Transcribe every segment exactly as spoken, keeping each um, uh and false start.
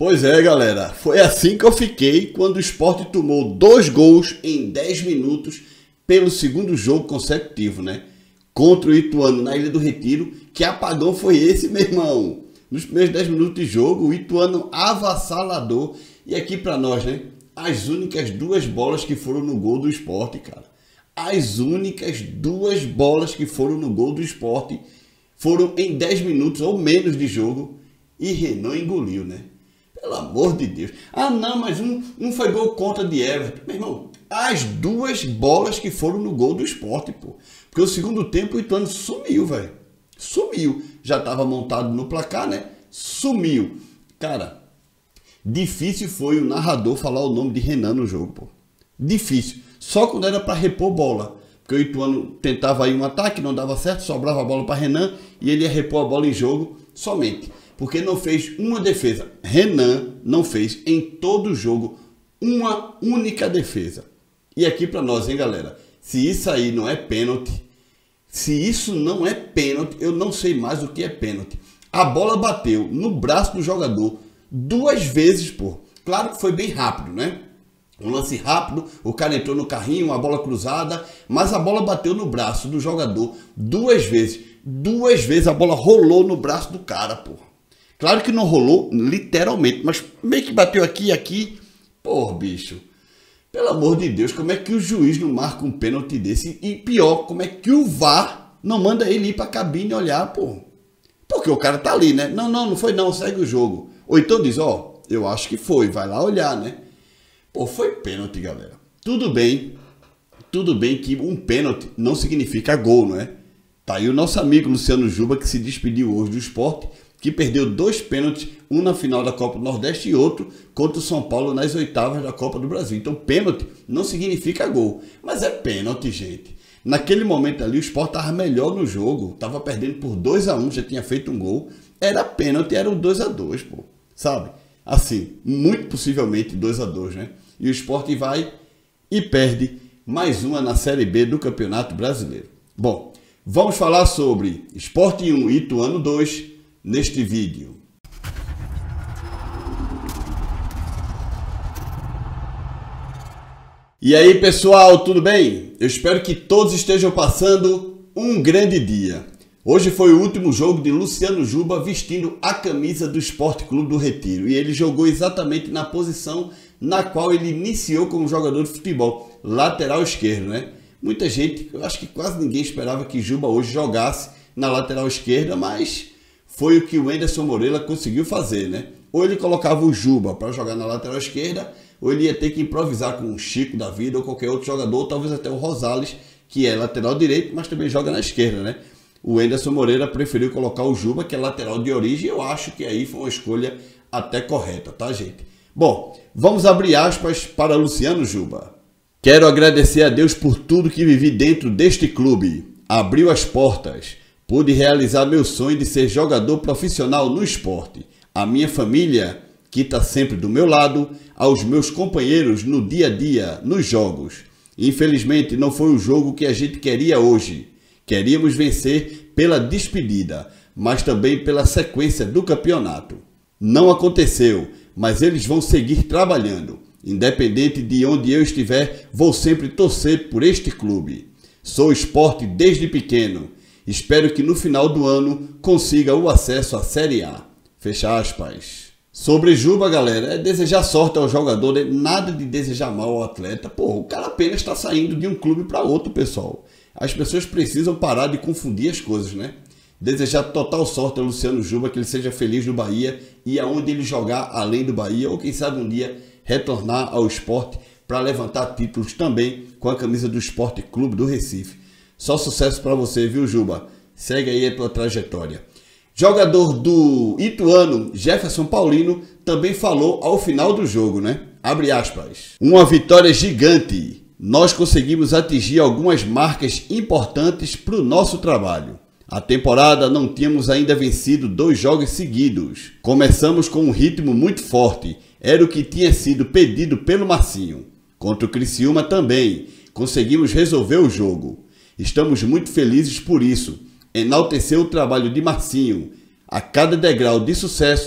Pois é, galera, foi assim que eu fiquei quando o Sport tomou dois gols em dez minutos pelo segundo jogo consecutivo, né? Contra o Ituano na Ilha do Retiro. Que apagão foi esse, meu irmão? Nos primeiros dez minutos de jogo, o Ituano avassalador. E aqui pra nós, né? As únicas duas bolas que foram no gol do Sport, cara. As únicas duas bolas que foram no gol do Sport foram em dez minutos ou menos de jogo. E Renan engoliu, né? Pelo amor de Deus. Ah, não, mas um, um foi gol contra de Everton. Meu irmão, as duas bolas que foram no gol do Sport, pô. Porque o segundo tempo o Ituano sumiu, velho. Sumiu. Já estava montado no placar, né? Sumiu. Cara, difícil foi o narrador falar o nome de Renan no jogo, pô. Difícil. Só quando era para repor bola. Porque o Ituano tentava aí um ataque, não dava certo, sobrava a bola para Renan e ele ia repor a bola em jogo somente. Porque não fez uma defesa. Renan não fez em todo o jogo uma única defesa. E aqui para nós, hein, galera? Se isso aí não é pênalti, se isso não é pênalti, eu não sei mais o que é pênalti. A bola bateu no braço do jogador duas vezes, pô. Claro que foi bem rápido, né? Um lance rápido, o cara entrou no carrinho, uma bola cruzada, mas a bola bateu no braço do jogador duas vezes. Duas vezes a bola rolou no braço do cara, pô. Claro que não rolou literalmente, mas meio que bateu aqui e aqui. Pô, bicho. Pelo amor de Deus, como é que o juiz não marca um pênalti desse? E pior, como é que o V A R não manda ele ir pra cabine olhar, pô? Porque o cara tá ali, né? Não, não, não foi não, segue o jogo. Ou então diz, ó, eu acho que foi, vai lá olhar, né? Pô, foi pênalti, galera. Tudo bem, tudo bem que um pênalti não significa gol, não é? Tá aí o nosso amigo Luciano Juba, que se despediu hoje do Sport, que perdeu dois pênaltis, um na final da Copa do Nordeste e outro contra o São Paulo nas oitavas da Copa do Brasil. Então, pênalti não significa gol, mas é pênalti, gente. Naquele momento ali, o Sport estava melhor no jogo, estava perdendo por dois a um, já tinha feito um gol, era pênalti, era o dois a dois, pô, sabe? Assim, muito possivelmente dois a dois, né? E o Sport vai e perde mais uma na Série B do Campeonato Brasileiro. Bom, vamos falar sobre Sport um e Ituano dois neste vídeo. E aí, pessoal, tudo bem? Eu espero que todos estejam passando um grande dia. Hoje foi o último jogo de Luciano Juba vestindo a camisa do Sport Clube do Retiro. E ele jogou exatamente na posição na qual ele iniciou como jogador de futebol, lateral esquerdo, né? Muita gente, eu acho que quase ninguém esperava que Juba hoje jogasse na lateral esquerda, mas foi o que o Enderson Moreira conseguiu fazer, né? Ou ele colocava o Juba para jogar na lateral esquerda, ou ele ia ter que improvisar com o Chico da vida ou qualquer outro jogador, talvez até o Rosales, que é lateral direito, mas também joga na esquerda, né? O Enderson Moreira preferiu colocar o Juba, que é lateral de origem, e eu acho que aí foi uma escolha até correta, tá, gente? Bom, vamos abrir aspas para Luciano Juba. Quero agradecer a Deus por tudo que vivi dentro deste clube. Abriu as portas. Pude realizar meu sonho de ser jogador profissional no esporte. A minha família, que está sempre do meu lado, aos meus companheiros no dia a dia, nos jogos. Infelizmente, não foi o jogo que a gente queria hoje. Queríamos vencer pela despedida, mas também pela sequência do campeonato. Não aconteceu, mas eles vão seguir trabalhando. Independente de onde eu estiver, vou sempre torcer por este clube. Sou Sport desde pequeno. Espero que no final do ano consiga o acesso à Série A. Fecha aspas. Sobre Juba, galera, é desejar sorte ao jogador, né? Nada de desejar mal ao atleta. Pô, o cara apenas está saindo de um clube para outro, pessoal. As pessoas precisam parar de confundir as coisas, né? Desejar total sorte ao Luciano Juba, que ele seja feliz no Bahia e aonde ele jogar além do Bahia, ou quem sabe um dia retornar ao esporte para levantar títulos também com a camisa do Sport Clube do Recife. Só sucesso para você, viu, Juba? Segue aí a tua trajetória. Jogador do Ituano, Jefferson Paulino, também falou ao final do jogo, né? Abre aspas. Uma vitória gigante. Nós conseguimos atingir algumas marcas importantes para o nosso trabalho. A temporada não tínhamos ainda vencido dois jogos seguidos. Começamos com um ritmo muito forte. Era o que tinha sido pedido pelo Marcinho. Contra o Criciúma também. Conseguimos resolver o jogo. Estamos muito felizes por isso. Enaltecer o trabalho de Marcinho. A cada degrau de sucesso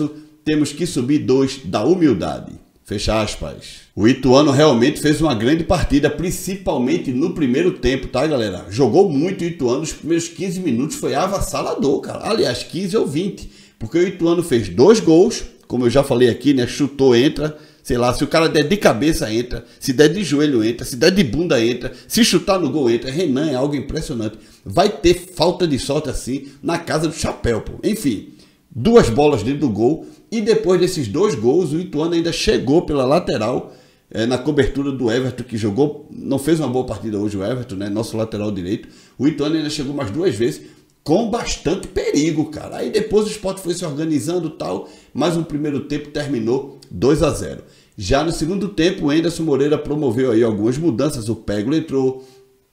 temos que subir dois da humildade. Fecha aspas. O Ituano realmente fez uma grande partida, principalmente no primeiro tempo, tá, galera? Jogou muito o Ituano, os primeiros quinze minutos foi avassalador, cara. Aliás, quinze ou vinte, porque o Ituano fez dois gols, como eu já falei aqui, né? Chutou, entra. Sei lá, se o cara der de cabeça, entra. Se der de joelho, entra. Se der de bunda, entra. Se chutar no gol, entra. Renan é algo impressionante. Vai ter falta de sorte assim na casa do chapéu, pô. Enfim, duas bolas dentro do gol. E depois desses dois gols, o Ituano ainda chegou pela lateral, é, na cobertura do Everton, que jogou, não fez uma boa partida hoje o Everton, né? Nosso lateral direito. O Ituano ainda chegou mais duas vezes, com bastante perigo, cara. Aí depois o Sport foi se organizando e tal, mas no primeiro tempo terminou dois a zero. Já no segundo tempo, o Anderson Moreira promoveu aí algumas mudanças. O Peglo entrou,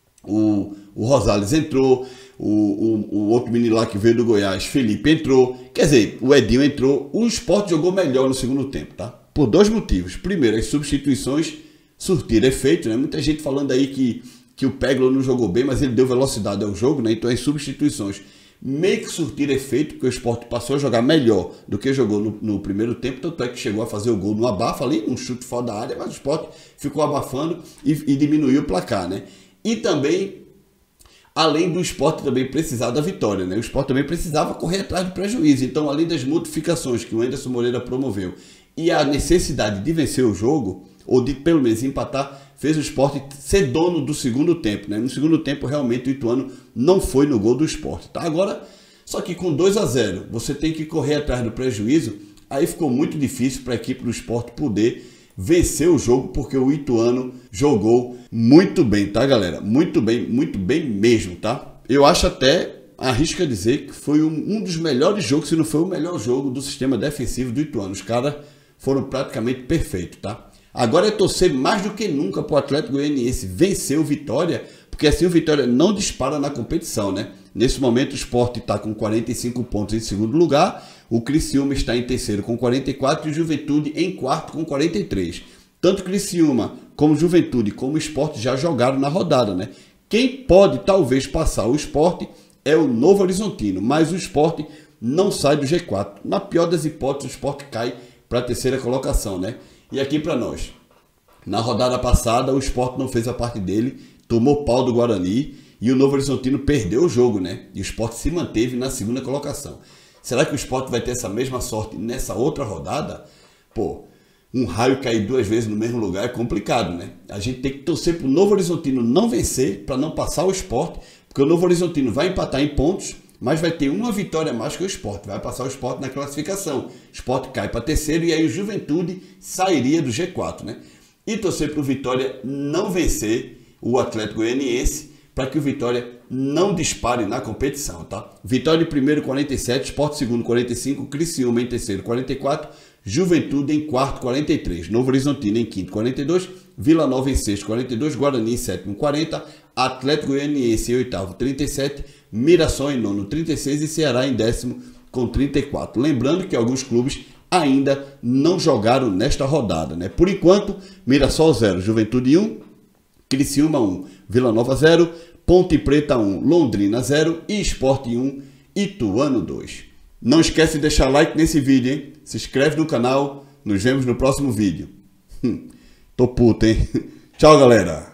o, o Rosales entrou, o, o, o outro menino lá que veio do Goiás, Felipe, entrou. Quer dizer, o Edinho entrou. O Sport jogou melhor no segundo tempo, tá? Por dois motivos. Primeiro, as substituições surtiram efeito, né? Muita gente falando aí que, que o Peglo não jogou bem, mas ele deu velocidade ao jogo, né? Então as substituições meio que surtiram efeito, porque o Sport passou a jogar melhor do que jogou no, no primeiro tempo, tanto é que chegou a fazer o gol no abafa ali, um chute fora da área, mas o Sport ficou abafando e, e diminuiu o placar, né? E também, além do Sport também precisar da vitória, né? O Sport também precisava correr atrás do prejuízo. Então, além das modificações que o Anderson Moreira promoveu e a necessidade de vencer o jogo, ou de pelo menos empatar, fez o Sport ser dono do segundo tempo, né? No segundo tempo, realmente, o Ituano não foi no gol do Sport, tá? Agora, só que com dois a zero, você tem que correr atrás do prejuízo, aí ficou muito difícil para a equipe do Sport poder vencer o jogo, porque o Ituano jogou muito bem, tá, galera? Muito bem, muito bem mesmo, tá? Eu acho até, arrisco a dizer, que foi um, um dos melhores jogos, se não foi o melhor jogo do sistema defensivo do Ituano. Os caras foram praticamente perfeitos, tá? Agora é torcer mais do que nunca para o Atlético Goianiense vencer o Vitória, porque assim o Vitória não dispara na competição, né? Nesse momento o Sport está com quarenta e cinco pontos em segundo lugar, o Criciúma está em terceiro com quarenta e quatro e o Juventude em quarto com quarenta e três. Tanto Criciúma como Juventude como o Sport já jogaram na rodada, né? Quem pode talvez passar o Sport é o Novo Horizontino, mas o Sport não sai do G quatro. Na pior das hipóteses, o Sport cai para a terceira colocação, né? E aqui para nós, na rodada passada o Sport não fez a parte dele, tomou pau do Guarani e o Novo Horizontino perdeu o jogo, né? E o Sport se manteve na segunda colocação. Será que o Sport vai ter essa mesma sorte nessa outra rodada? Pô, um raio cair duas vezes no mesmo lugar é complicado, né? A gente tem que torcer para o Novo Horizontino não vencer, para não passar o Sport, porque o Novo Horizontino vai empatar em pontos, mas vai ter uma vitória a mais que o Sport. Vai passar o Sport na classificação. O Sport cai para terceiro e aí o Juventude sairia do G quatro, né? E torcer para o Vitória não vencer o Atlético Goianiense, para que o Vitória não dispare na competição, tá? Vitória em primeiro, quarenta e sete, Sport segundo, quarenta e cinco, Criciúma em terceiro, quarenta e quatro, Juventude em quarto, quarenta e três, Novo Horizontino em quinto, quarenta e dois, Vila Nova em sexto, quarenta e dois, Guarani em sétimo, quarenta, Atlético Goianiense em oitavo, trinta e sete, Mirassol em nono, trinta e seis e Ceará em décimo com trinta e quatro. Lembrando que alguns clubes ainda não jogaram nesta rodada, né? Por enquanto, Mirassol zero, Juventude um, Criciúma um, Vila Nova zero, Ponte Preta um, Londrina zero e Sport um, Ituano dois. Não esquece de deixar like nesse vídeo, hein? Se inscreve no canal, nos vemos no próximo vídeo. Hum, tô puto, hein? Tchau, galera!